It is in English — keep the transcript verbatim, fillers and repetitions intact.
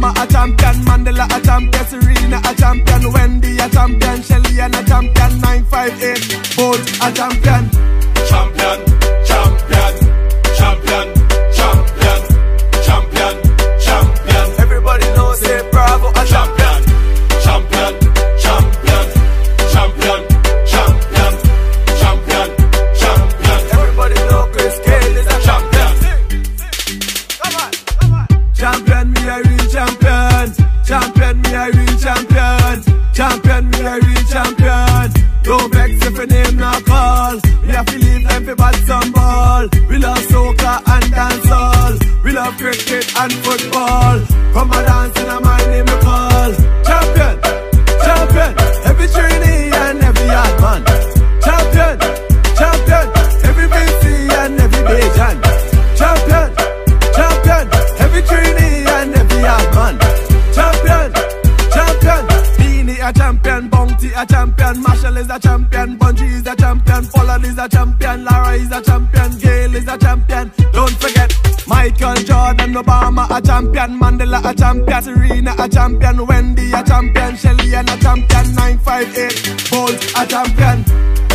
Obama a champion, Mandela a champion, Serena a champion, Wendy a champion, Shelly and a champion, nine five eight, Bolt a champion. Champion, champion, champion, champion, champion, champion. Everybody knows say Bravo a champion. Champion, champion, champion, champion, champion, champion. Everybody know Chris Cale is a champion. Come on, come on. Champion, me a real champion. Champion, me a real champion. Champion, me a real champion. Don't vex if your name not call. We have to leave them for bad some ball. We love soccer and dancehall. We love cricket and football. Come a dance in a my name we call. Champion, champion. Every trainee and every yard man. Champion, champion. Every B C and every Bajan. Champion, champion. Every trainee and every yard man. Champion, champion. Beanie a champion, Bounty a champion, Marshall is a champion, Bungie is a champion, Pollard is a champion, Lara is a champion, Gale is a champion. Don't forget Michael Jordan, Obama a champion, Mandela a champion, Serena a champion, Wendy a champion, Shelly and a champion, nine five eight, Bolt a champion.